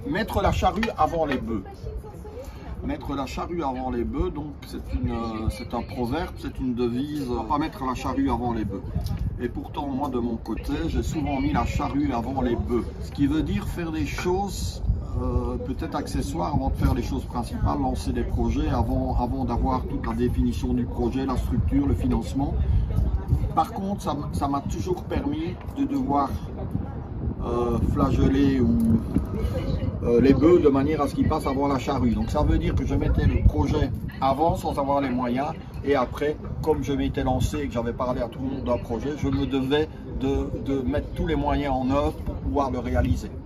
Mettre la charrue avant les bœufs. Mettre la charrue avant les bœufs, donc c'est un proverbe, c'est une devise, pas mettre la charrue avant les bœufs. Et pourtant, moi de mon côté, j'ai souvent mis la charrue avant les bœufs. Ce qui veut dire faire des choses peut-être accessoires avant de faire les choses principales, lancer des projets avant d'avoir toute la définition du projet, la structure, le financement. Par contre, ça m'a toujours permis de devoir flageoler ou les bœufs de manière à ce qu'ils passent avant la charrue. Donc ça veut dire que je mettais le projet avant sans avoir les moyens, et après, comme je m'étais lancé et que j'avais parlé à tout le monde d'un projet, je me devais de mettre tous les moyens en œuvre pour pouvoir le réaliser.